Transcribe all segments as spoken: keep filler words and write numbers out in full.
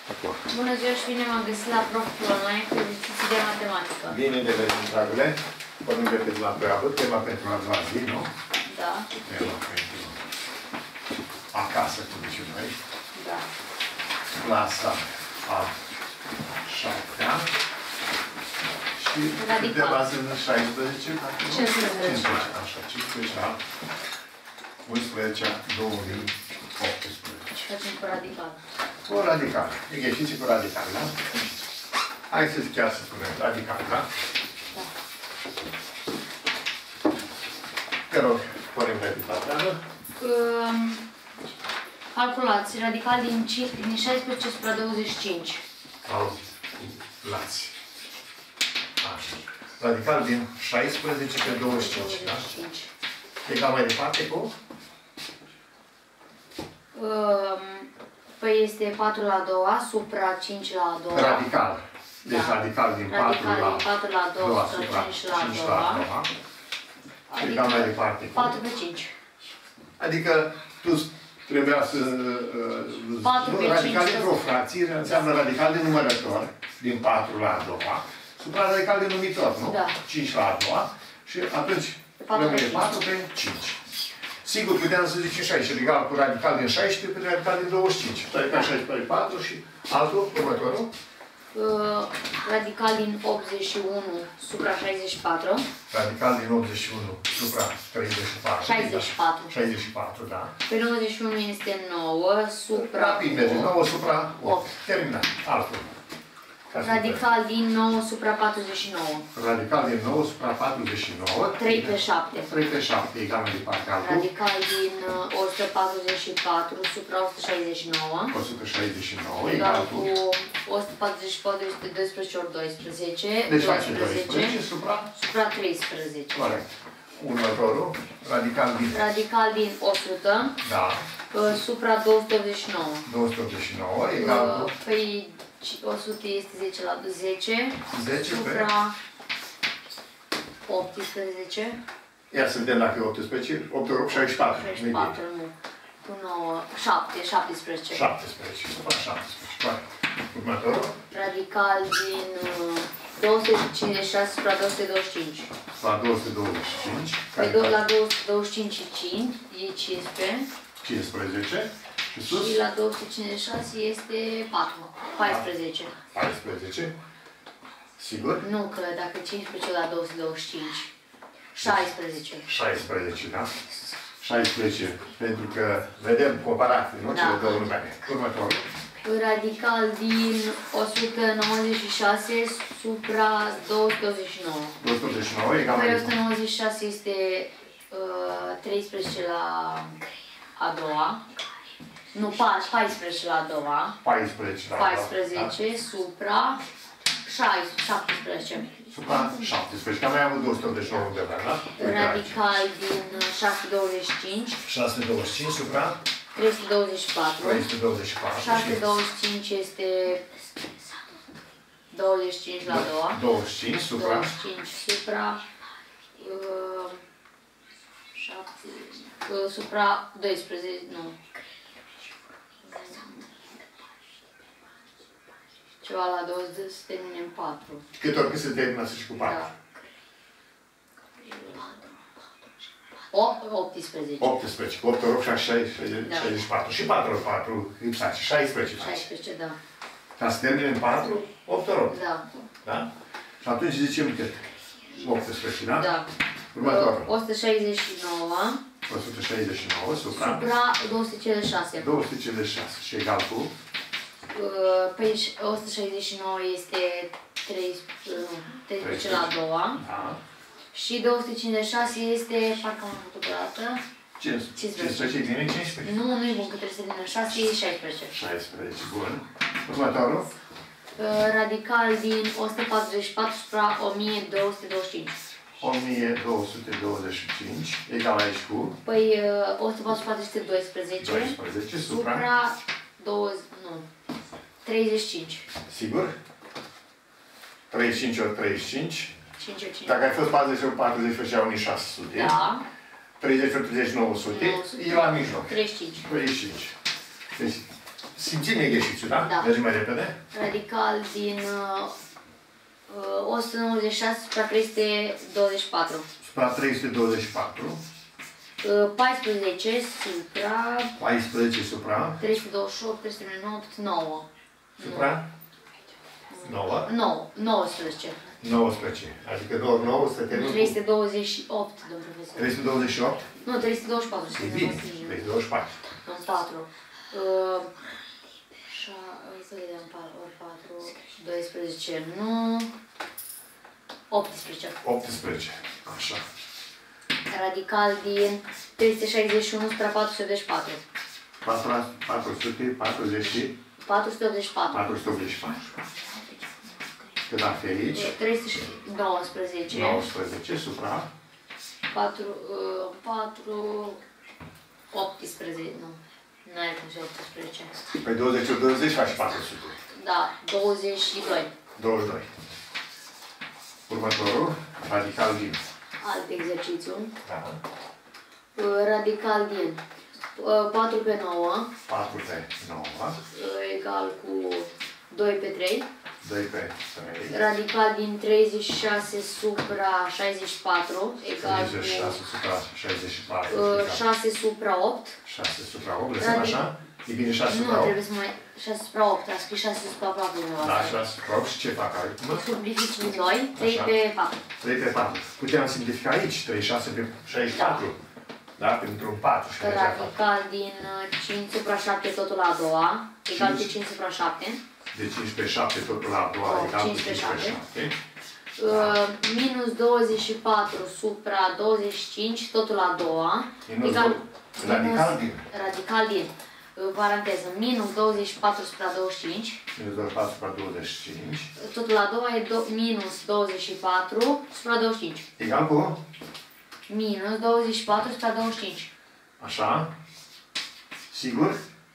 Acord. Bună ziua și bine m-am găsit la profil online cu exerciții de matematică. Bine de vedem, dragule. Pornim repede la treabă. Tema pentru a doua zi, nu? Da. Tema pentru acasă, cum zicem noi. Da. Clasa a șaptea. Și câteva sunt șaisprezece, cincisprezece. Așa, cincisprezece a unsprezece a două mii optsprezece. Facem cu radical. Cu radical. Exerciții cu radical, da? Hai să chiar să spunem radical, da? Da. Te rog, punem repede la treabă. Um, calculați radical din, din șaisprezece supra douăzeci și cinci. Calculați. Așa. Radical din șaisprezece pe douăzeci și cinci, da? Egal mai departe cu? Um, păi este patru la a doua supra cinci la a doua. Radical. Deci da. Radical din patru la a doua supra cinci la a doua. Adică egal mai departe cu? patru pe cinci. Adică tu trebuia să... Uh, radical dintr-o fracție înseamnă radical de numărător din patru la a doua supra radical de numitor, nu? Da. cinci la a doua și atunci rămâne patru pe cinci. Sigur, puteam să zicem și aici, egal cu radical din șaisprezece pe radical din douăzeci și cinci. Radical șaisprezece pe patru și altul, următorul? Uh, radical din optzeci și unu supra șaizeci și patru. Radical din optzeci și unu supra treizeci și patru. șaizeci și patru. șaizeci și patru, da. Pe nouăzeci și unu este nouă supra... Rapid merge, nouă supra opt. Terminat. Altul. Radical din nouă supra patruzeci și nouă. Radical din nouă supra patruzeci și nouă. trei pe șapte. trei pe șapte, egal mai departe. Altul. Radical din o sută patruzeci și patru supra o sută șaizeci și nouă. o sută șaizeci și nouă, egal cu o sută patruzeci și patru este doisprezece ori doisprezece. Deci face doisprezece supra? Supra treisprezece. Corect. Următorul. Radical din... Radical din o sută. Da. Supra două sute optzeci și nouă. două sute optzeci și nouă, egal cu... Păi o sută este zece la zece. zece supra optsprezece. Ia să vedem dacă e optsprezece. opt ori opt, șaizeci și patru. șaizeci și patru, nu. Cu nouă, șapte, șaptesprezece. șaptesprezece. Supra șaptesprezece. Corect. Următorul. Radical din două sute cincizeci și șase supra două sute douăzeci și cinci. La două sute douăzeci și cinci. Păi la două sute douăzeci și cinci și cinci e cincisprezece. cincisprezece. Și sus? Și la două sute cincizeci și șase este patru. paisprezece. paisprezece. Sigur? Nu, că dacă cincisprezece la două sute douăzeci și cinci. șaisprezece. șaisprezece, da? șaisprezece. Pentru că vedem comparat, nu? Da. Cele două numere. Următorul. Radical din o sută nouăzeci și șase supra două sute douăzeci și nouă. două sute douăzeci și nouă, egal Păi mai o sută nouăzeci și șase este uh, treisprezece la a doua. Nu, paisprezece la a doua. paisprezece la a doua. paisprezece da? Supra șaptesprezece. Supra șaptesprezece. Că am mai avut două sute optzeci și nouă undeva, da? Radical din șase sute douăzeci și cinci. șase sute douăzeci și cinci supra trei sute douăzeci și patru. trei sute douăzeci și patru. șase sute douăzeci și cinci este douăzeci și cinci la a doua. douăzeci și cinci supra douăzeci și cinci supra uh, șapte, uh, supra doisprezece, nu. Ceva la douăzeci se termine în patru. Câte ori cât se termină să și cu patru? Da. optsprezece. optsprezece. opt ori opt, șaizeci și patru. Și patru ori patru, lipsați. șaisprezece. șaisprezece, da. Ca să termine în patru, opt ori opt. Da. Da? Și atunci zicem cât? optsprezece, da? Da. Următorul. o sută șaizeci și nouă. o sută șaizeci și nouă supra Supra două sute cincizeci și șase. două sute cincizeci și șase. Și egal cu? Păi o sută șaizeci și nouă este treisprezece la a doua. Da. Și două sute cincizeci și șase este, parcă am făcut o dată. cincisprezece din cincisprezece. Nu, nu e bun, că trebuie să vină șase, e șaisprezece. șaisprezece, bun. Următorul. Radical din o sută patruzeci și patru supra o mie două sute douăzeci și cinci. o mie două sute douăzeci și cinci, egal aici cu? Păi o sută patruzeci și patru este doisprezece. doisprezece, supra? Supra douăzeci, nu, treizeci și cinci. Sigur? treizeci și cinci ori treizeci și cinci. cinci ori cinci. Dacă ai fost patruzeci ori patruzeci, făceau unii șase sute. Da. treizeci ori treizeci, nouă sute. E la mijloc. treizeci și cinci. treizeci și cinci. Deci, simțim exercițiul, da? Da. Mergem mai repede. Radical din uh, o sută nouăzeci și șase supra trei sute douăzeci și patru. Supra trei sute douăzeci și patru. Uh, paisprezece supra paisprezece supra. trei sute douăzeci și opt, trei sute treizeci și opt, nouă. Supra? nouă. nouă. nouăsprezece. nouăsprezece. Adică doar nouă să termină. trei sute douăzeci și opt, domn profesor. trei sute douăzeci și opt? Nu, trei sute douăzeci și patru. E bine. trei sute douăzeci și patru. În patru. Uh, să vedem, ori patru, doisprezece, nu, optsprezece. optsprezece. Așa. Radical din trei sute șaizeci și unu supra patru sute optzeci și patru. patru sute patruzeci și patru sute optzeci și patru. patru sute optzeci și patru. Cât ar fi aici? trei sute nouăsprezece. nouăsprezece supra patru, patru, optsprezece, nu. Nu are cum să optsprezece. Păi douăzeci ori douăzeci faci patru sute. Da, douăzeci și doi. douăzeci și doi. Următorul, radical din. Alt exercițiu. Da. Radical din patru pe nouă. patru pe nouă. Egal cu doi pe trei. doi pe trei. Radical din treizeci și șase supra șaizeci și patru. Egal treizeci și șase cu supra șaizeci și patru. șase supra opt. șase supra opt. Lăsăm așa? E bine șase supra Nu, opt? trebuie să mai... șase supra opt. A scris șase supra patru. Da, șase supra opt. Și ce fac acum? Simplifici din doi. trei pe patru. trei pe patru. Puteam simplifica aici. treizeci și șase pe șaizeci și patru. Da? Pentru un patru. Radical din cinci supra șapte totul la a doua. Egal cu cinci supra șapte. De cinci pe șapte totul la a doua. Egal cu cinci pe șapte. Uh, minus douăzeci și patru supra douăzeci și cinci, totul la a doua. Minus Egal, radical din. Radical din. Uh, paranteză. Minus douăzeci și patru supra douăzeci și cinci. Minus douăzeci și patru supra douăzeci și cinci. Totul la a doua e do minus douăzeci și patru supra douăzeci și cinci. Egal cu? Minus douăzeci și patru supra douăzeci și cinci. Așa. Sigur?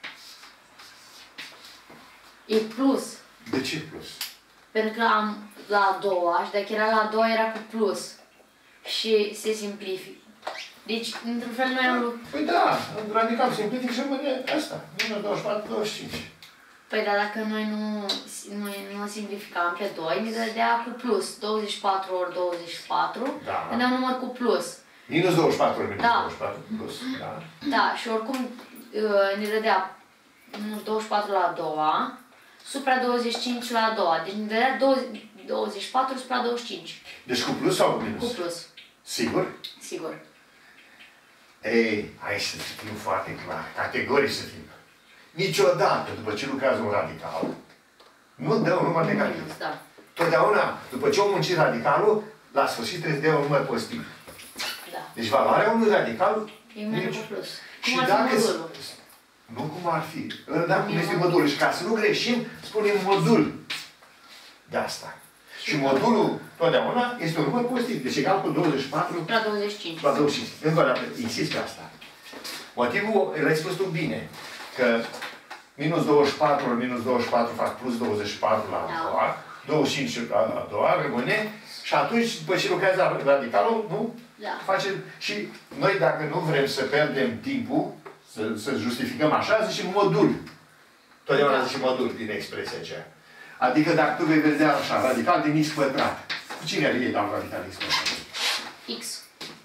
E plus. De ce plus? Pentru că am la a doua și dacă era la a doua era cu plus. Și se simplifică. Deci, într-un fel, noi am... Păi da, radical simplific și rămâne asta. Minus douăzeci și patru, douăzeci și cinci. Păi dar dacă noi nu, nu, nu simplificam pe doi, ne dădea cu plus. douăzeci și patru ori douăzeci și patru, Da. ne dea un număr cu plus. Minus douăzeci și patru ori minus Da. douăzeci și patru plus. Da. Da, și oricum ne dădea douăzeci și patru la a doua, supra douăzeci și cinci la a doua. Deci ne dădea douăzeci și patru supra douăzeci și cinci. Deci cu plus sau cu minus? Cu plus. Sigur? Sigur. Ei, hai să fim foarte clar, categorici să fim. Niciodată, după ce lucrează un radical, nu dă un număr negativ. Minus, da. Totdeauna, după ce o muncit radicalul, la sfârșit trebuie să dea un număr pozitiv. Da. Deci valoarea unui radical... E mereu cu plus. Și Cum ar dacă... fi modulul? Nu cum ar fi. Dacă cum este modulul. Și ca să nu greșim, spunem modul. De asta. Și modulul, totdeauna, este un număr pozitiv. Deci egal cu douăzeci și patru Supra douăzeci și cinci. la douăzeci și cinci. Încă o dată, insist pe asta. Motivul, l-ai spus tu bine, că minus douăzeci și patru ori minus douăzeci și patru fac plus douăzeci și patru la a doua, douăzeci și cinci la a doua, rămâne, și atunci, după ce lucrează radicalul, nu? Da. Face, și noi, dacă nu vrem să pierdem timpul, să, să justificăm așa, zicem modul. Totdeauna Da. zicem modul din expresia aceea. Adică dacă tu vei vedea așa, radical din x pătrat, cu cine ar iei la radical x pătrat? X.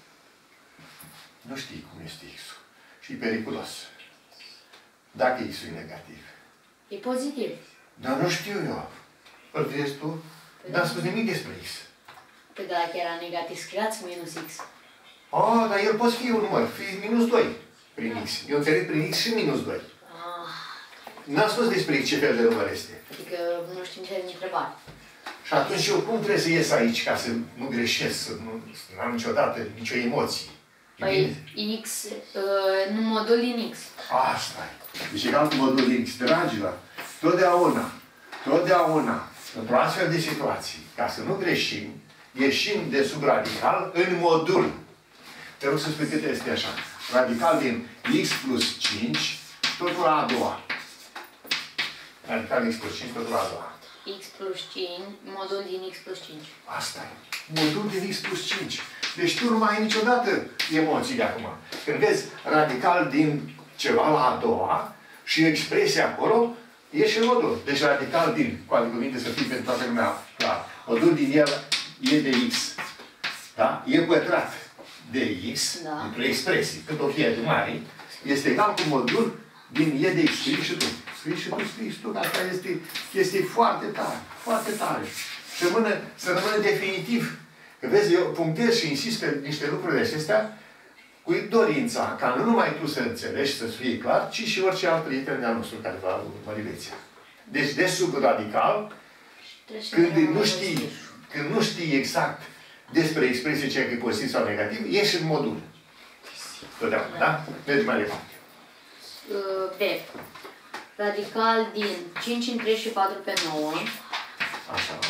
Nu știi cum este x-ul. Și e periculos. Dacă x-ul e negativ. E pozitiv. Dar nu știu eu. Îl vezi tu? N-am spus nimic despre x. Păi dacă era negativ, scriați minus x. Oh, dar el poate fi un număr. Fi minus doi prin x. Eu înțeleg prin x și minus doi. Ah, N-am spus despre ce fel de număr este. adică nu știm ce de întrebare. Și atunci eu cum trebuie să ies aici ca să nu greșesc, să nu să am niciodată nicio emoție? E Păi bine? x, uh, nu modul din x. Asta e. Deci egal cu modul x. Dragilor, totdeauna, totdeauna, într-o astfel de situații, ca să nu greșim, ieșim de sub radical în modul. Te rog să spui cât este așa. Radical din x plus cinci, totul la a doua. Radical x plus cinci, totul la a doua. X plus cinci, modul din x plus cinci. Asta e. Modul din x plus cinci. Deci tu nu mai ai niciodată emoții de acum. Când vezi radical din ceva la a doua și expresia acolo e și modul. Deci radical din, cu alte cuvinte să fie pentru toată lumea clar. Modul din el e de x. Da? E pătrat de x, da. Într-o expresie, cât o fie de mare, este egal cu modul din e de x. Scrii și tu. Scrii și tu, scrii și tu. Asta este chestie foarte tare. Foarte tare. Și rămână, să rămână definitiv. Că vezi, eu punctez și insist pe niște lucruri acestea cu dorința ca nu numai tu să înțelegi, să fie clar, ci și orice alt prieten de-al nostru care va urmări lecția. Deci, de sub radical, când nu știi, când nu știi exact despre expresie ceea că e pozitiv sau negativ, ieși în modul. Totdeauna, da? Mergi mai departe. B. Radical din cinci întreg și patru pe nouă. Așa.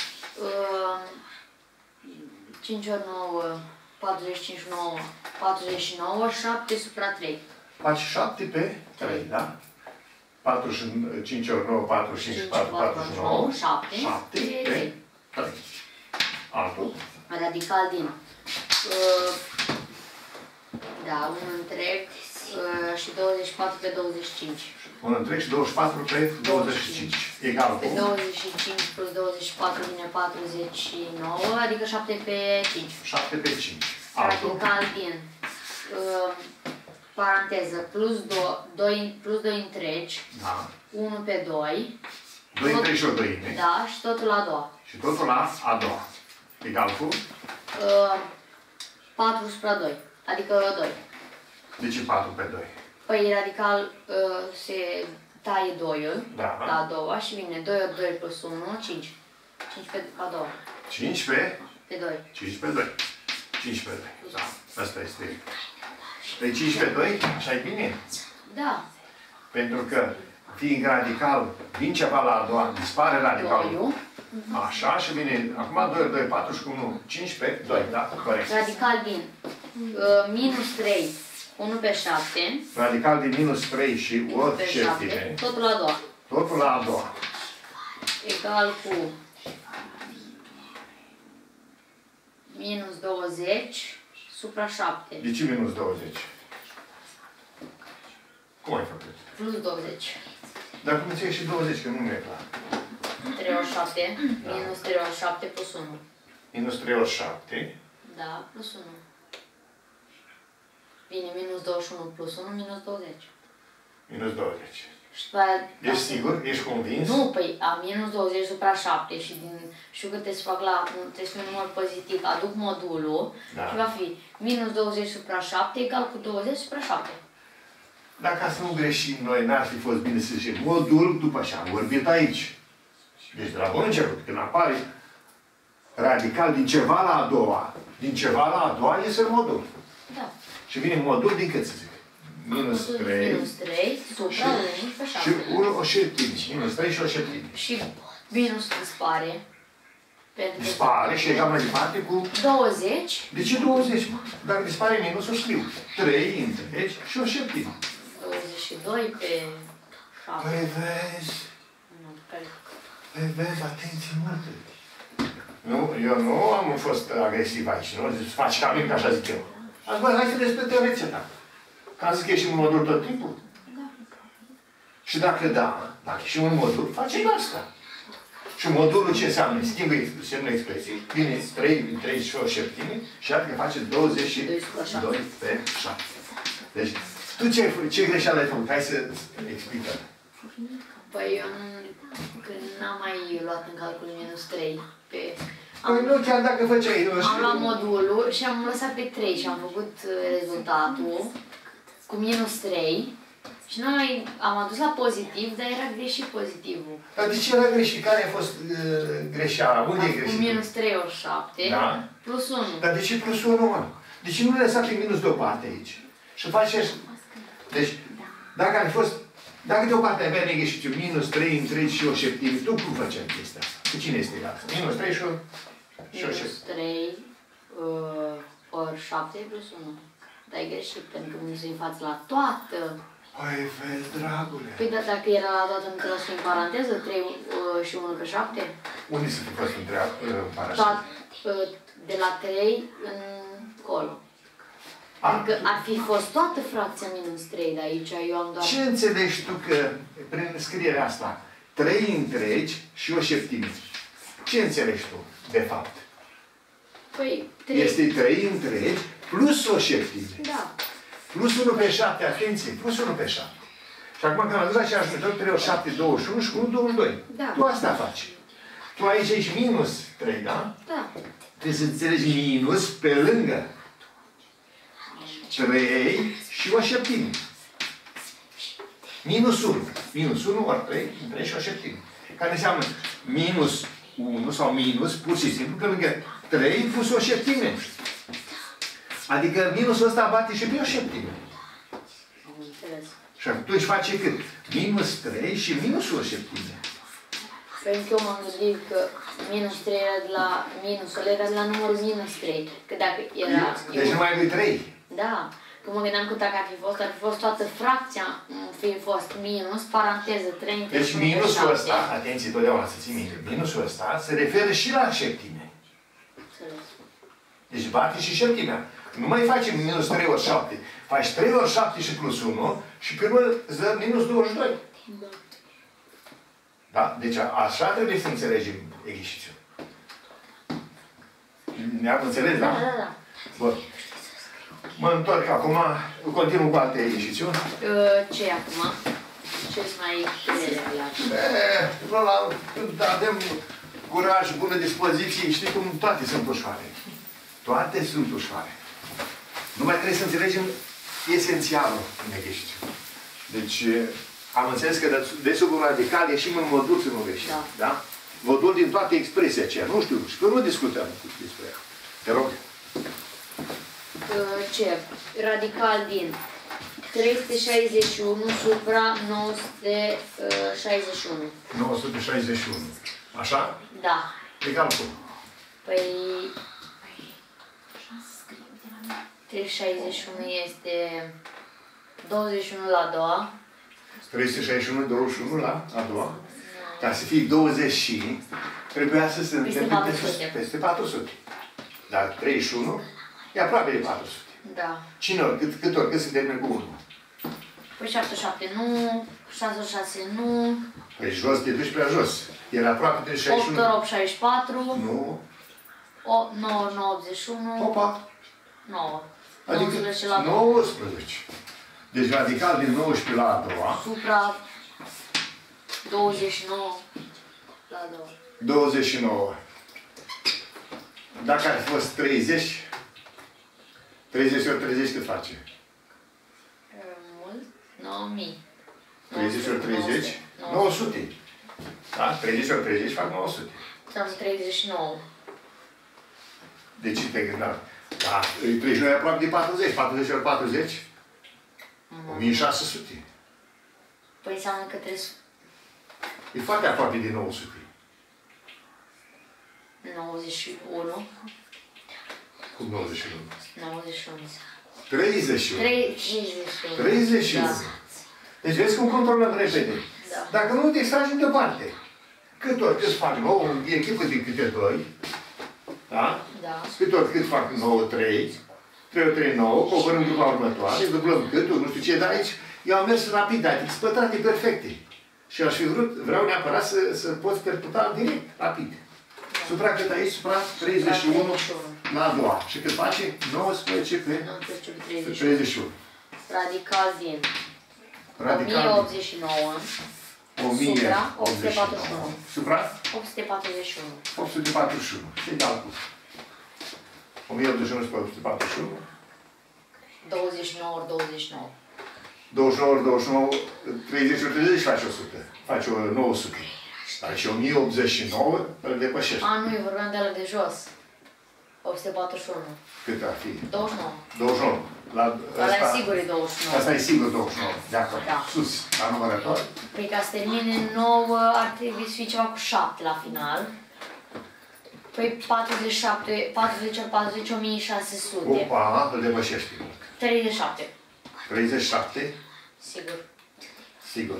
cinci ori nouă, patruzeci și cinci, nouă, patruzeci și nouă, șapte supra trei. Faci șapte pe trei, da? patruzeci și cinci ori nouă, patruzeci și cinci, patruzeci și nouă, șapte, șapte pe trei. Altul. Radical din uh, da, un întreg uh, și douăzeci și patru pe douăzeci și cinci. Un întreg și douăzeci și patru pe douăzeci și cinci. Egal cu? Pe douăzeci și cinci plus douăzeci și patru vine patruzeci și nouă, adică șapte pe cinci. șapte pe cinci. Radical din uh, paranteză plus doi, plus doi întregi, da. unu pe doi. doi întregi și o dăime. Da, și totul la a doua. Și totul la a doua. Egal cu? Uh, patru supra doi, adică doi. De ce patru pe doi? Păi radical uh, se taie doi-ul da. La a doua și vine doi ori doi plus unu, cinci. cinci pe a doua. cinci pe? Pe doi. cinci pe doi. cinci pe doi. Da. Asta este. Pe cinci pe doi și ai bine? Da. Pentru că fiind radical din ceva la a doua, dispare radicalul. Așa și vine, acum doi ori doi, patru și cu unu, cinci pe doi, da? Corect. Radical din uh, minus trei, unu pe șapte. Radical din minus trei și o șeptime. Totul la a doua. Totul la a doua. Egal cu minus douăzeci supra șapte. De ce minus douăzeci? Cum ai făcut? Plus douăzeci. Dar cum ți-e și douăzeci, că nu mi-e clar. trei ori șapte, da. Minus trei ori șapte plus unu. Minus trei ori șapte. Da, plus unu. Vine minus douăzeci și unu plus unu, minus douăzeci. Minus douăzeci. Și după aia, ești da, sigur? Ești convins? Nu, păi am minus douăzeci supra șapte și din știu că trebuie să fac la, trebuie să fie un număr pozitiv, aduc modulul da. Și va fi minus douăzeci supra șapte egal cu douăzeci supra șapte. Dacă să nu greșim noi, n-ar fi fost bine să zicem modul după ce am vorbit aici. Deci de la bun început, când apare radical din ceva la a doua, din ceva la a doua iese modul. Da. Și vine modul din cât să zic? Minus trei. Minus trei, supra unu pe șapte. Și unu o șeptime. Minus trei și o șeptime. Și minus dispare. Dispare și egal mai departe cu... douăzeci. De ce douăzeci? Dacă dispare minusul, scriu. trei întregi și o șeptime. douăzeci și doi pe șapte. Păi vezi. Păi vezi, atenție multă. Nu, eu nu am fost agresiv aici, nu? Zici, faci ca mine, că așa zic eu. Azi, băi, hai să respectăm rețeta. Ca să zic, ești în modul tot timpul? Da. Și dacă da, dacă ești în modul, facem asta. Și modulul ce înseamnă? Schimbă semnul expresiei, vine trei, trei și o șeptime și iată că face douăzeci și doi pe șapte. Deci, tu ce, ce greșeală ai făcut? Hai să explică. Păi eu n-am mai luat în calcul minus trei pe... Păi nu, chiar dacă făceai... Am luat modulul și am lăsat pe trei și am făcut rezultatul cu minus trei. Și noi am adus la pozitiv, dar era greșit pozitivul. Dar de ce era greșit? Care a fost uh, greșeala? Unde e greșit? Cu minus trei ori șapte, da? Plus unu. Dar de ce plus unu, mă? De ce nu lăsa pe minus deoparte aici? Și faci așa. Deci, dacă ai fost... Dacă deoparte avea negreșitul minus trei întregi și o șeptime, tu cum făceai chestia asta? Cu cine este asta? Minus trei și o șeptime. Minus trei uh, ori șapte plus unu. Dar e greșit, pentru că minusul e în față la toată. Păi, vezi, dragule. Păi, dar dacă era la toată, nu trebuie să fie în paranteză, trei uh, și unu pe șapte? Unde să fi fost în paranteză? Uh, de la trei încolo. Adică ar fi fost toată fracția minus trei de aici, eu am doar... Ce înțelegi tu că, prin scrierea asta, trei întregi și o șeptime? Ce înțelegi tu, de fapt? Păi, trei... Este trei întregi plus o șeptime. Da. Plus unu pe șapte, atenție, plus unu pe șapte. Și acum când am adus la aceeași metodă, trei ori șapte, douăzeci și unu și cu unu, douăzeci și doi. Da. Tu asta faci. Tu aici ești minus trei, da? Da. Trebuie să înțelegi minus pe lângă trei și o șeptime. Minus unu. Minus unu ori trei, trei și o șeptime. Care înseamnă minus unu sau minus, pur și simplu, pe lângă trei plus o șeptime. Adică minusul ăsta bate și pe o șeptime. Și atunci face cât? Minus trei și minus o șeptime. Pentru că eu m-am gândit că minus trei era de la minusul era de la numărul minus trei. Că dacă era... Deci nu mai ai trei. Da. Că mă gândeam că dacă ar fi fost, ar fi fost toată fracția, fi fost minus, paranteză, trei între Deci minusul ăsta, atenție, totdeauna să ții minte, minusul ăsta se referă și la șeptime. Deci bate și șeptimea. Nu mai facem minus trei ori șapte. Faci trei ori șapte și plus unu și pe urmă îți dă minus douăzeci și doi. Da. Da? Deci așa trebuie să înțelegem exercițiul. Ne-am înțeles, da? Da, da, da. Bun. Mă întorc acum, continuu cu alte exercițiuni. Ce e acum? Ce-ți mai grele la Când avem curaj, bună dispoziție, știi cum toate sunt ușoare. Toate sunt ușoare. Numai trebuie să înțelegem esențialul în exercițiu. Deci, am înțeles că de sub un radical ieșim în modul să nu greșim. Da. Da? Modul din toate expresia aceea. Nu știu, și că nu discutăm despre ea. Te rog. Ce? Radical din trei sute șaizeci și unu supra nouă sute șaizeci și unu. nouă sute șaizeci și unu. Așa? Da. Egal cum? Păi... trei sute șaizeci și unu este douăzeci și unu la a doua. trei sute șaizeci și unu, douăzeci și unu la a doua. Ca să fie douăzeci și, trebuia să se întâmple peste patru sute. Dar treizeci și unu e aproape de patru sute. Da. Cine ori, cât, cât ori, cât se termină cu unu? Păi șapte șapte nu, șase șase nu. Păi jos, te duci prea jos. Era aproape de șaizeci și unu. opt ori opt, șaizeci și patru. Nu. nouă, nouă, optzeci și unu. Opa. nouă. Adică nouăsprezece la nouăsprezece. Deci radical din nouăsprezece la a doua. Supra douăzeci și nouă la a doua. douăzeci și nouă. Dacă ar fi fost treizeci, treizeci ori treizeci cât face? Mult? nouă mii. treizeci ori treizeci? nouă sute. Da? treizeci ori treizeci fac nouă sute. Am treizeci și nouă. De ce te gândeam? Da, treizeci și nouă e aproape de patruzeci. patruzeci ori patruzeci? o mie șase sute. Păi înseamnă că trebuie să... E foarte aproape de nouă sute. nouăzeci și unu. Cum nouăzeci și unu? nouăzeci și unu. treizeci și unu. treizeci și unu. treizeci și unu. Da. Deci vezi cum controlăm repede. Da. Dacă nu te extragem deoparte. Cât ori cât fac nouă, în echipă de câte doi. Da? Da. Cât ori cât fac nouă, trei. trei ori trei, nouă. Coborâm grupa următoare. Dublăm câtul, nu știu ce, dar aici eu am mers rapid, adică spătrate perfecte. Și aș fi vrut, vreau neapărat să, să poți percuta direct, rapid. Supra cât aici? Supra treizeci și unu la a doua. Și cât face? nouăsprezece pe treizeci și unu. Radical din Radical o mie optzeci și nouă. o mie Supra opt sute patruzeci și unu. Supra opt sute patruzeci și unu. opt sute patruzeci și unu. Ce calcul? o mie optzeci și unu spre opt sute patruzeci și unu. douăzeci și nouă ori douăzeci și nouă. douăzeci și nouă ori douăzeci și nouă, treizeci ori treizeci face o sută. Face o nouă sute. Dar și o mie optzeci și nouă îl depășește. A, nu, eu vorbeam de ala de jos. opt sute patruzeci și unu. Cât ar fi? douăzeci și nouă. douăzeci și nouă. La Ăla ăsta, e sigur e douăzeci și nouă. asta e sigur douăzeci și nouă. De acord. Da. Sus, la numărător. Păi ca să termine nouă ar trebui să fie ceva cu șapte la final. Păi patruzeci și șapte, patruzeci ori patruzeci, o mie șase sute. Opa, îl depășește. treizeci și șapte. treizeci și șapte. Sigur. Sigur.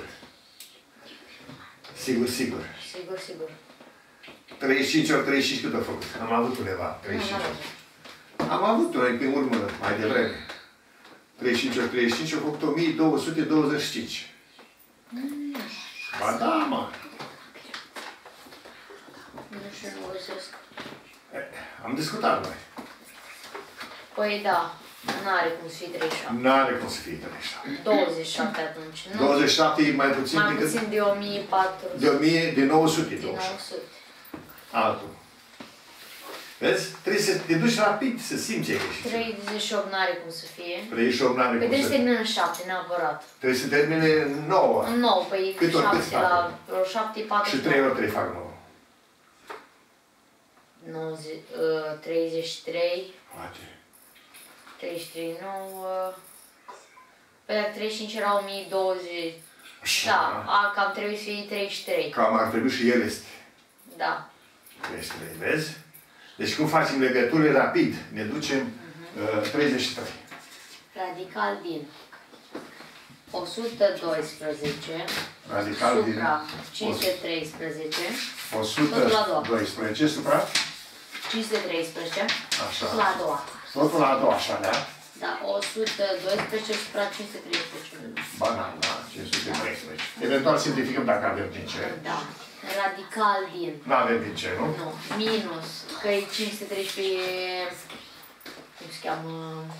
Sigur, sigur. Sigur, sigur. treizeci și cinci ori treizeci și cinci cât a făcut? Am avut undeva. treizeci și cinci. Am avut noi pe urmă, mai devreme. treizeci și cinci ori treizeci și cinci, au făcut o mie două sute douăzeci și cinci. Ba da, mă! Nu știu, nu găsesc. Am discutat noi. Păi da, n-are cum să fie treizeci și șapte. N-are cum să fie treizeci și șapte. douăzeci și șapte atunci, nu? douăzeci și șapte e mai puțin Mai decât... puțin de o mie patru sute. De o mie, de nouă sute De douăzeci și nouă șapte. sute. Altul. Vezi? Trebuie să te duci rapid, să simți ce e greșit. treizeci și opt n-are cum să fie. treizeci și opt n-are Păi cum trebuie să să... termină în șapte, neapărat. Trebuie să termine nouă. În nouă, păi Cât ori, cât șapte fac? la vreo șapte, patru. Și trei ori trei fac nouă. nouăzeci, uh, treizeci și trei. Poate. treizeci și trei, nouă. Păi dacă treizeci și cinci era o mie douăzeci. Da, a, cam trebuie să fie treizeci și trei. Cam ar trebui și el este. Da. treizeci și trei, vezi? Deci cum facem legăturile rapid? Ne ducem uh, treizeci și trei. Radical din o sută doisprezece Radical din supra cinci sute treisprezece. o sută doisprezece supra? cinci sute treisprezece. Așa. La a doua. Totul la a doua, așa, da? Da, o sută doisprezece supra cinci sute treisprezece. Banal, da? cinci sute treisprezece. Eventual simplificăm dacă avem din ce. Da. Radical din. Nu avem din ce, nu? Nu. Minus. Că e cinci sute treisprezece. Cum se cheamă?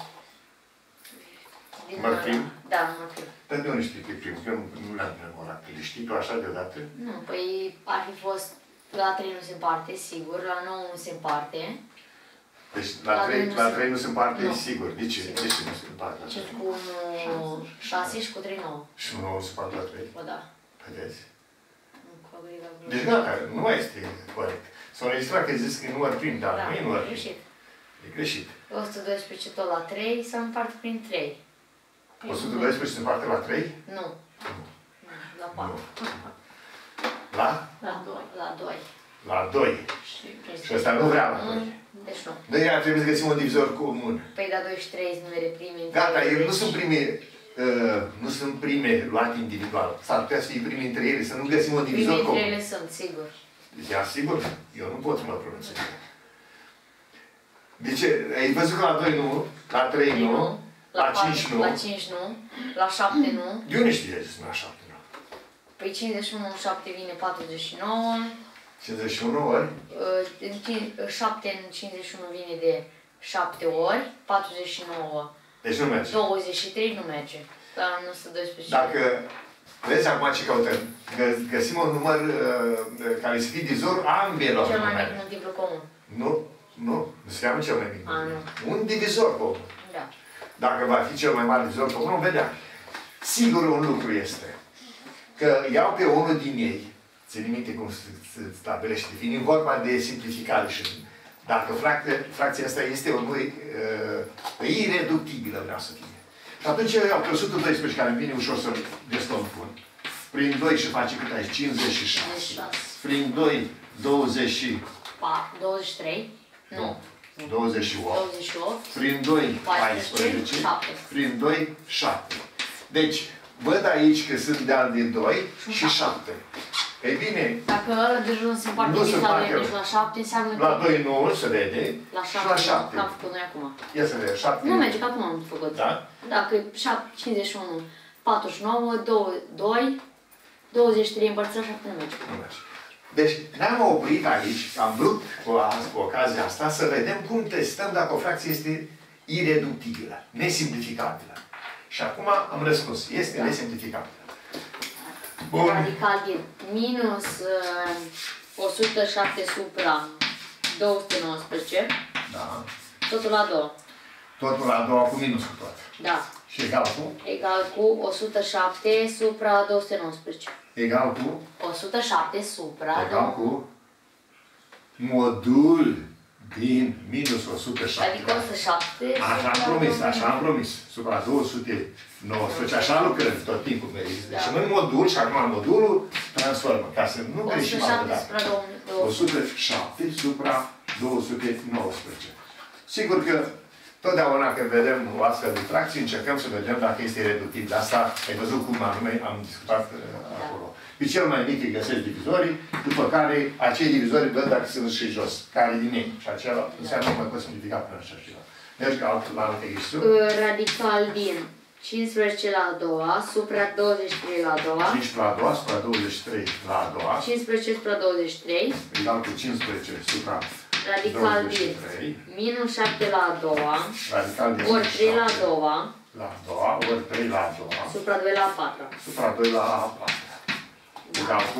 Din Mărfim? Da, mărfim. Dar de unde știi că e primul? Că nu, nu le-am memorat. Le știi tu așa deodată? Nu, păi ar fi fost la trei nu se împarte, sigur, la nouă nu se împarte. Deci la, La trei, doi nu la se- trei nu se împarte, Nu. sigur. De ce? Sigur. De ce nu se împarte la Și trei? cu unu șase și cu trei nouă. Și nu se împarte la trei? Bă, da. Vedeți? Nu, cu agriga vreo- Deci gata, nu mai este corect. S-a înregistrat că ai zis că e număr prim, dar Da, nu e număr prim. greșit. E greșit. o sută doisprezece tot la trei s-a împarte prin trei. o sută doisprezece se împarte la trei? Nu. Nu. La patru. La? La doi. La doi. La doi. Și ăsta nu vrea la doi. Deci nu. De aia trebuie să găsim un divizor comun. Păi da, doi și trei sunt numere prime. Gata, ele nu deci- sunt prime, uh, nu sunt prime luate individual. S-ar putea să fie prime între ele, să nu găsim un divizor Prime comun. între ele sunt, sigur. Ia, sigur, eu nu pot să mă pronunț. De ce? Ai văzut că la doi nu, la trei Trei nu, la patru- cinci nu. La cinci nu. La șapte nu. De unde știi de ce la șapte nu? Păi cincizeci și unu în șapte vine patruzeci și nouă. cincizeci și unu ori? Uh, în cin- șapte în cincizeci și unu vine de șapte ori. patruzeci și nouă. Deci nu merge. douăzeci și trei nu merge. La o sută doisprezece. Dacă, vezi acum ce căutăm, Gă- găsim un număr uh, care să fie divizorul ambelor Cel mai mic numere. multiplu comun. Nu, nu, nu se cheamă cel mai mic. A, nu. Un divizor comun. Da. Dacă va fi cel mai mare divizor comun, vom vedea. Sigur un lucru este că iau pe unul din ei, ține minte cum se se stabilește, fiind vorba de simplificare și dacă fracția, fracția asta este o număr uh, ireductibilă, vreau să fie. Și atunci eu iau pe o sută doisprezece, care îmi vine ușor să descompun. Prin doi și face cât aici? cincizeci și șase. cincizeci și șase. Prin doi, douăzeci și Pa, douăzeci și trei. Nu. douăzeci și opt. douăzeci și opt. Prin doi, paisprezece. Prin doi, șapte. Deci, văd aici că sunt de-al de doi și șapte. Ei bine, Dacă ăla de jos se împarte Nu se digitalul împarte. deci la șapte înseamnă că... la doi nu se vede. La Și șapte. la șapte. Că am făcut noi acum. Ia să vedem, șapte. Nu merge, că acum am făcut. Da? Dacă e șapte, cincizeci și unu, patruzeci și nouă, doi, douăzeci și trei împărțit la șapte nu merge. Nu merge. Deci ne-am oprit aici, am vrut cu, cu ocazia asta să vedem cum testăm dacă o fracție este ireductibilă, nesimplificabilă. Și acum am răspuns, este Da. nesimplificabilă. Bun. Radical din minus uh, o sută șapte supra două sute nouăsprezece, Da. totul la două. Totul la a doua cu minus cu tot. Da. Și egal cu? Egal cu o sută șapte supra două sute nouăsprezece. Egal cu? o sută șapte supra Egal cu? Modul din minus o sută șapte. Adică o sută șapte Așa am promis, așa am promis. Supra două sute nouăsprezece, așa lucrăm tot timpul. Deci Da. în modul, și acum modulul transformă, ca să nu o sută greșim altă șapte dată. supra două o sute sută șapte supra două sute nouăsprezece. Sigur că totdeauna când vedem o astfel de fracție, încercăm să vedem dacă este reductibil. Asta ai văzut cum anume am discutat uh, acolo. Pe cel mai mic îi găsesc divizorii, după care acei divizori văd dacă sunt și jos, care din ei. Și acela înseamnă că mai pot simplifica până așa ceva. Mergi altul la alte exercițiu. Radical din cincisprezece la a doua, supra douăzeci și trei la a doua. cincisprezece la a doua, supra douăzeci și trei la a doua. cincisprezece supra douăzeci și trei. Egal cu cincisprezece supra Radical douăzeci și din trei. minus șapte la a doua. Radical din Ori trei la a doua. La a doua, ori trei la a doua. Supra doi la a patra. Supra doi la a patra. Egal cu?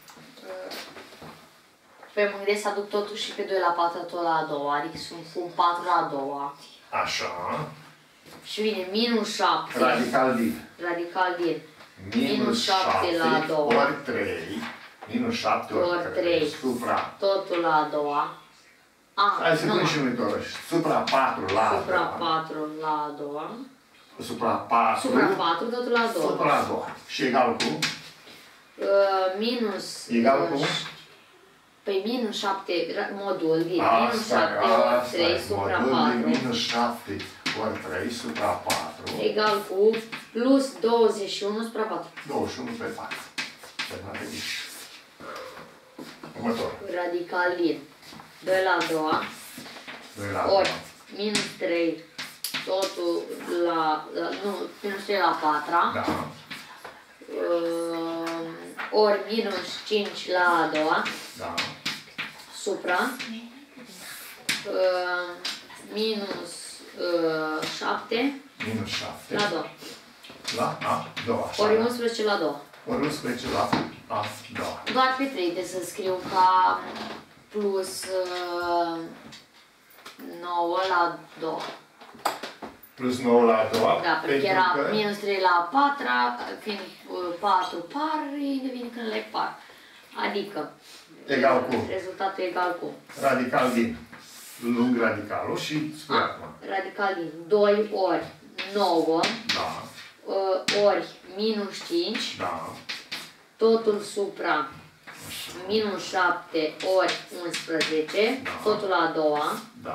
Păi mă gândesc să aduc totuși și pe doi la patru tot la a doua, adică sunt pun patru la a doua. Așa. Și vine minus șapte. Radical din. Radical din Minus șapte la a doua. ori trei. Minus șapte ori trei. Supra. Totul la a doua. A, Hai să nu. punem și numitorul. Supra patru la a Supra doua. patru la a doua. Supra patru. Supra patru, totul la a doua. Supra a doua. Și egal cu? Uh, minus... Egal cu? Păi minus șapte, modul din minus Asta, șapte ori asta trei e. supra Modul din patru. minus șapte ori trei supra patru. Egal cu plus douăzeci și unu supra patru. douăzeci și unu pe patru. Terminat de aici. Următor. Radical din doi la a doua. doi la a Ori doua. minus trei, totul la, la nu, minus trei la a patra. Da. Uh, ori minus cinci la a doua. Da. Supra. Uh, minus uh, șapte Minus șapte. la a doua. La a doua. Așa, Ori da? unsprezece la a doua. Ori unsprezece la a doua. Doar pe trei de să scriu ca plus uh, nouă la a doua. Plus nouă la a doua. Da, pentru că era minus trei la a patra, fiind uh, patru par, devine când le par. Adică Egal cu? rezultatul egal cu Radical din lung radicalul și spune acum. radical din doi ori nouă Da. uh, ori minus cinci, Da. totul supra Așa. minus șapte ori unsprezece, Da. totul la a doua, Da.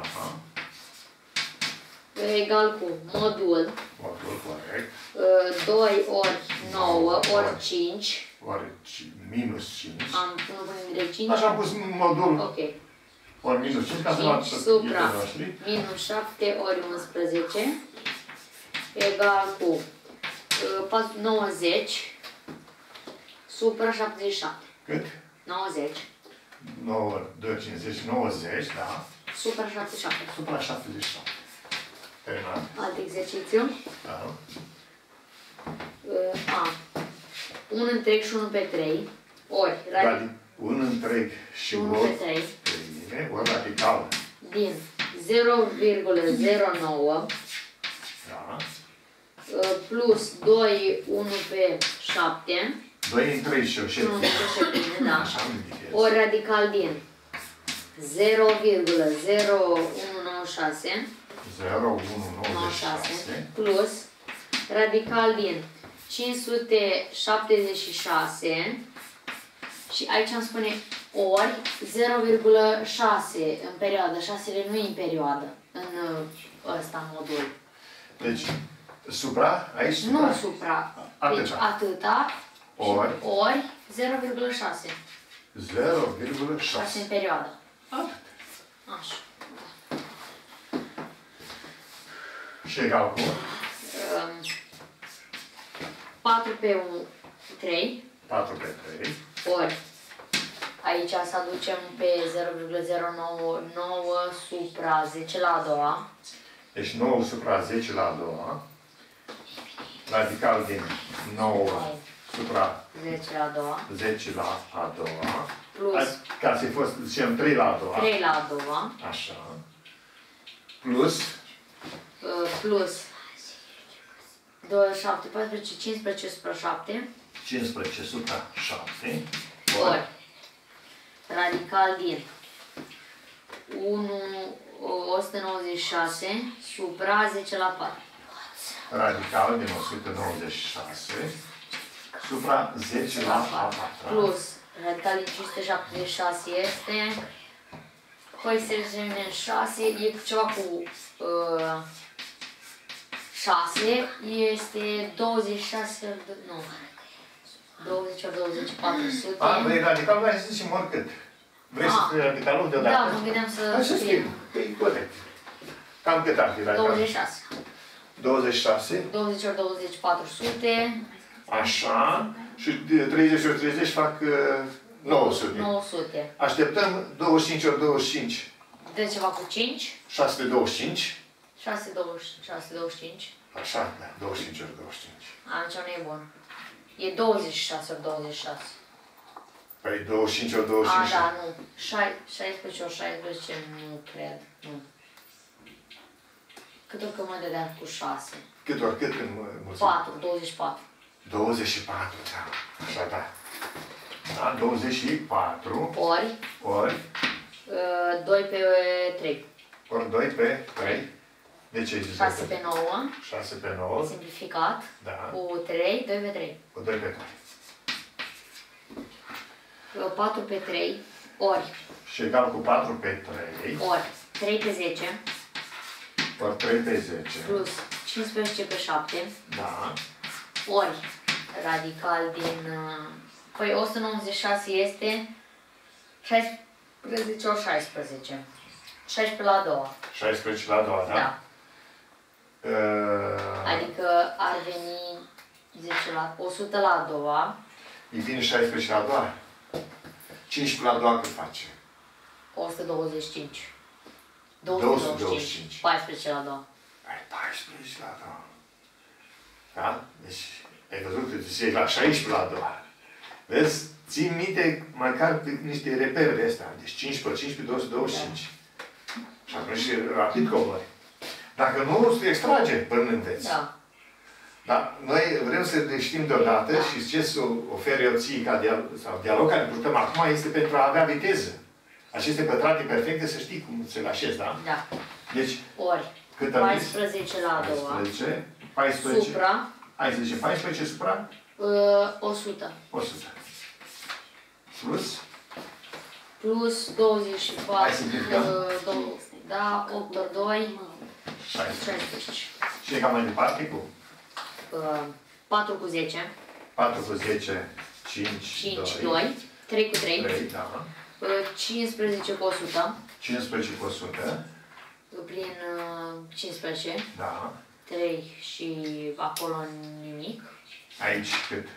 egal cu modul Modul corect. uh, doi ori nouă ori cinci. Ori ci- minus cinci. Am pus direct cinci. Așa am pus modul Ok. ori minus cinci ca să vă cinci supra noștri. minus șapte ori unsprezece egal cu uh, nouăzeci supra șaptezeci și șapte. Cât? nouăzeci nouă, doi, cincizeci, nouăzeci, da. supra șaptezeci și șapte. Supra șaptezeci și șapte. Terminat. Alt exercițiu. Da. Uh, A. un întreg și unu pe trei ori radical Radi un întreg și unu ori pe trei bine, ori radical. din zero virgulă zero nouă Da. uh, plus doi unu pe șapte doi întregi și o unu șepte. pe șapte, da. Așa îmi indichez. Ori radical din zero virgulă zero unu nouă șase zero, unu, nouăzeci și șase. plus radical din cinci sute șaptezeci și șase și aici îmi spune ori zero virgulă șase în perioadă. șase nu e în perioadă, în uh, ăsta, în modul. Deci, supra, aici supra. Nu supra. Atâta. Deci atâta Ori. și ori zero virgulă șase. zero virgulă șase în șase. perioadă. Atât. Așa. Și egal cu? Um, patru pe trei patru pe trei. ori aici să aducem pe zero virgulă zero nouă nouă supra zece la a doua. Deci nouă supra zece la a doua. Radical din nouă supra zece la a doua. zece la a doua. Plus Hai, ca să-i fost, zicem trei la a doua. trei la a doua. Așa. Plus Uh, plus doi, șapte, paisprezece, cincisprezece supra șapte. cincisprezece supra șapte. Ori radical din unu, o sută nouăzeci și șase supra zece la patru. Radical din o sută nouăzeci și șase supra zece la a patra. Plus radical din cinci sute șaptezeci și șase este păi se rezumă în șase, e cu ceva cu uh, șase, este douăzeci și șase, nu, douăzeci ori douăzeci, patru sute. A, vrei radical, vrei să zicem oricât. Vrei să scrii radicalul deodată? Da, mă gândeam să Hai să scriem. scriem, că e corect. Cam cât ar fi radical? douăzeci și șase. douăzeci și șase. douăzeci ori douăzeci, patru sute. Așa. Și treizeci ori treizeci fac uh, nouă sute. nouă sute. Așteptăm douăzeci și cinci ori douăzeci și cinci. De ceva cu cinci. șase sute douăzeci și cinci. șase, douăzeci, șase, douăzeci și cinci. Așa, da, douăzeci și cinci ori douăzeci și cinci. A, ce nu e bun. E douăzeci și șase ori douăzeci și șase. Păi douăzeci și cinci ori douăzeci și cinci. A, da, nu. șaisprezece ori șaisprezece, nu cred. Nu. Cât ori că mă dădea cu șase? Cât ori cât în mulțime? patru, douăzeci și patru. douăzeci și patru, da. Așa, da. Da, douăzeci și patru. Ori. Ori. Uh, doi pe trei. Ori doi pe trei. De ce zici? șase pe nouă. șase pe nouă. Simplificat. Da. Cu trei, doi pe trei. Cu doi pe trei. Uh, patru pe trei. Ori. Și egal cu patru pe trei. Ori. trei pe zece. Ori trei pe zece. Plus cincisprezece pe șapte. Da. Ori. Radical din... Uh, păi o sută nouăzeci și șase este șaisprezece ori șaisprezece. șaisprezece la a doua. șaisprezece la a doua, da? Da. Uh, Adică ar veni zece la, o sută la a doua. îi vine șaisprezece la a doua. cincisprezece la a doua cât face? o sută douăzeci și cinci. două sute douăzeci și cinci. paisprezece la a doua. Ai paisprezece la a doua. Da? Deci, ai văzut că zice la șaisprezece la a doua. Vezi? Țin minte măcar niște repere astea. Deci cincisprezece pe cincisprezece, două sute douăzeci și cinci. Și atunci rapid cobori. Dacă nu, se extrage până înveți. Da. Dar noi vrem să le știm deodată Da. și ce să ofere eu ție ca dialog, sau dialog care purtăm acum este pentru a avea viteză. Aceste pătrate perfecte să știi cum se le așezi, da? Da. Deci, Ori. cât am zis? paisprezece la a doua. paisprezece, paisprezece. Supra. Hai să zicem paisprezece supra Uh, o sută. o sută. Plus? Plus douăzeci și patru. Hai să simplificăm. Uh, două, da, opt ori doi. șaisprezece. șaisprezece. Și e cam mai departe cu? Uh, patru cu zece. patru cu zece, cinci, cinci, doi. doi. trei cu trei. trei, da. Uh, cincisprezece cu o sută. cincisprezece cu o sută. Prin uh, cincisprezece. Da. trei și acolo nimic. Aici cât?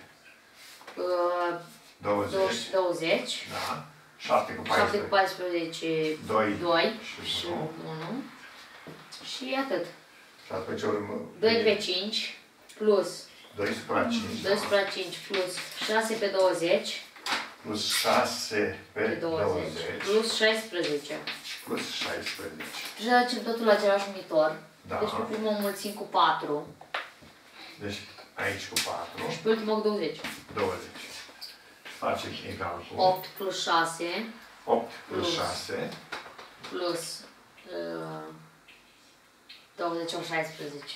Uh, douăzeci. douăzeci. Da. șapte cu șapte paisprezece. cu paisprezece. doi. doi. Și Și unu. unu. Și atât. Și atunci urmă... doi pe cinci. Plus doi supra cinci. doi supra cinci. Plus șase pe douăzeci. Plus șase pe Pe douăzeci. douăzeci. Plus șaisprezece. Plus șaisprezece. Și facem totul la același numitor. Da. Deci pe primul mulțim cu patru. Deci aici cu patru. Și pe ultimul cu douăzeci. douăzeci. Facem egal cu opt plus șase. opt plus Plus. șase. Plus uh, douăzeci ori șaisprezece.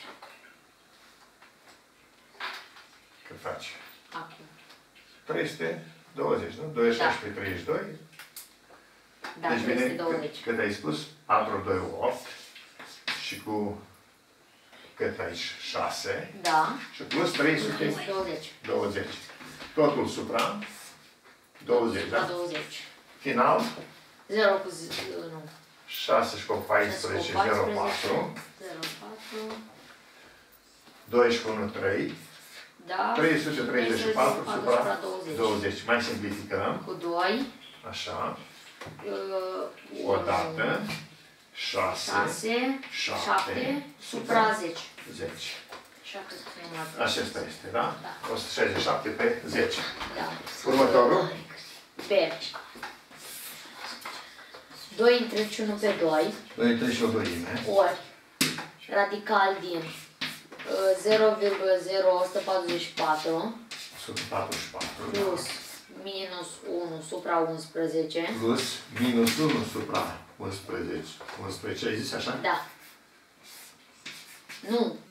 Cât face? Acum. trei sute douăzeci, nu? doi ori Da. șaisprezece, treizeci și doi. Da, Deci trei sute vine, douăzeci. cât, cât ai spus? patru, doi, opt. Și cu cât aici? șase. Da. Și plus trei sute douăzeci. douăzeci. Totul supra douăzeci, La da? douăzeci. Final, zero cu zero, nu. șase și cu paisprezece, zero, patru. zero, patru. doi și cu unu, trei. Da. trei sute treizeci și patru supra douăzeci. douăzeci. Mai simplificăm. Cu doi. Așa. Uh, O dată. șase. șase. șapte, șapte. Supra zece. zece. Și atât. nu mai- Acesta este, da? Da. o sută șaizeci și șapte pe zece. Da. Următorul. Pe doi întreg și unu pe doi. doi, trei și o doime. Ori radical din uh, zero virgulă zero o sută patruzeci și patru o sută patruzeci și patru. plus minus unu supra unsprezece. Plus minus unu supra unsprezece. unsprezece, ai zis așa? Da. Nu.